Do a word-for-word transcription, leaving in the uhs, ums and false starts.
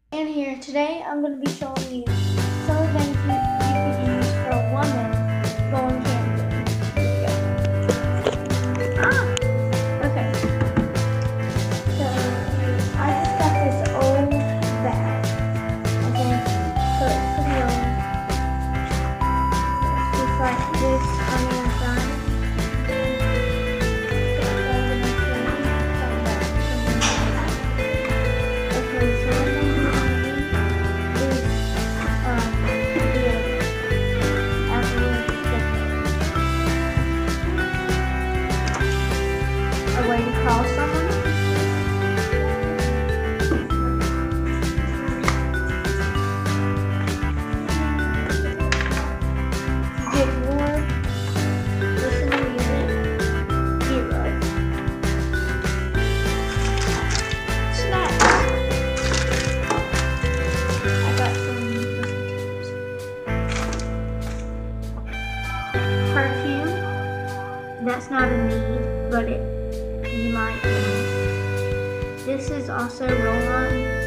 And here today I'm going to be showing you some of the things you, you could use for a woman going camping. Ah, okay. So I just got this old bag. Okay, so it's pretty old. It's just like this on the inside. Way to call someone. Get more listening music, earbuds, snacks. I got some perfume. That's not a need, but it you might need. This is also roll-on